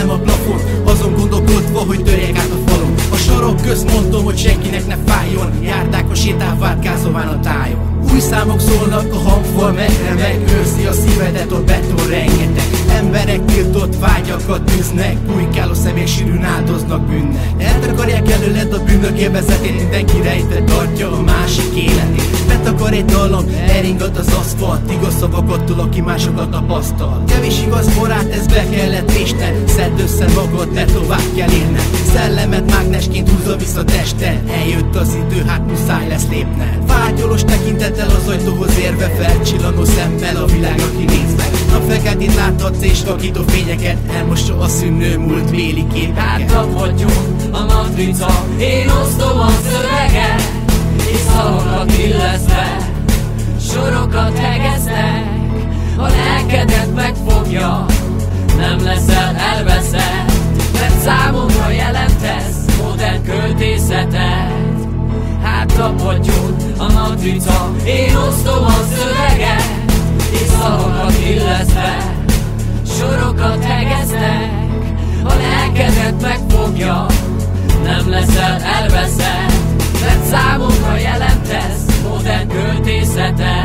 Nézem a plafont, azon gondolkodva, hogy törjek át a falon. A sorok közt mondom, hogy senkinek ne fájjon. Járták a sétálvárkázóván a tájon. Új számok szólnak, a hangfal megőrzi a szívedet, a beton rengeteg. Emberek tiltott vágyakat tűznek, bujkáló személy sűrűn áldoznak bűnnek. Eltakarják előled a bűnök élvezetét, mindenki rejtve tartja a másik életét. Betakar egy dallam, elringat az aszfalt, igaz szavakat tul, aki másokat tapasztal. Kevés igaz barát, ez be kellett vésned. Szedd össze magad, de tovább kell élned. Szellemet mágnesként húzza vissza tested. Eljött az idő, hát muszáj lesz lépned. Vágyolos tekintettel az ajtóhoz érve, felcsillanó szemmel a világra kinézve. Napfelkeltét láthatsz és vakító fényeket, elmossa a szűnő múltbéli képeket. Hátra vagyunk a matrica, én osztom a szöveget, és szavakat illeszve, sorokat hegesztek. A lelkedet megfogja, nem leszel elveszett, mert számomra jelentesz modern költészetet. Hátrapadjon a matrica, én osztom a szöveget, és szavakat illeszve, sorokat hegesztek. A lelkedet megfogja, nem leszel elveszett, mert számomra jelentesz modern költészetet.